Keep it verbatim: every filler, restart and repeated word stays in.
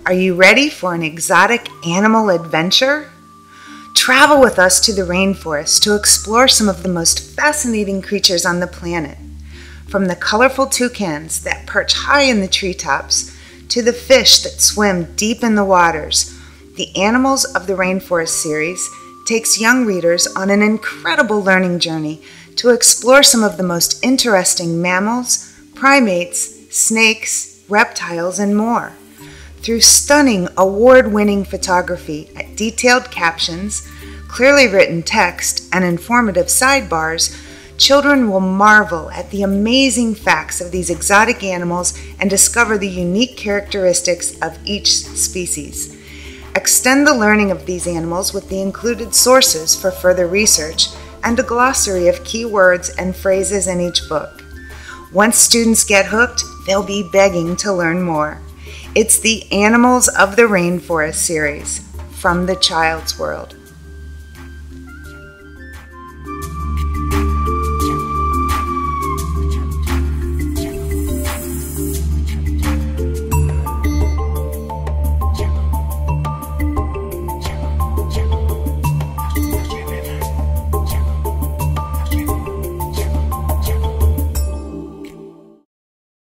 Are you ready for an exotic animal adventure? Travel with us to the rainforest to explore some of the most fascinating creatures on the planet. From the colorful toucans that perch high in the treetops to the fish that swim deep in the waters, the Animals of the Rainforest series takes young readers on an incredible learning journey to explore some of the most interesting mammals, primates, snakes, reptiles, and more. Through stunning, award-winning photography, detailed captions, clearly written text, and informative sidebars, children will marvel at the amazing facts of these exotic animals and discover the unique characteristics of each species. Extend the learning of these animals with the included sources for further research and a glossary of key words and phrases in each book. Once students get hooked, they'll be begging to learn more. It's the Animals of the Rainforest series from the Child's World.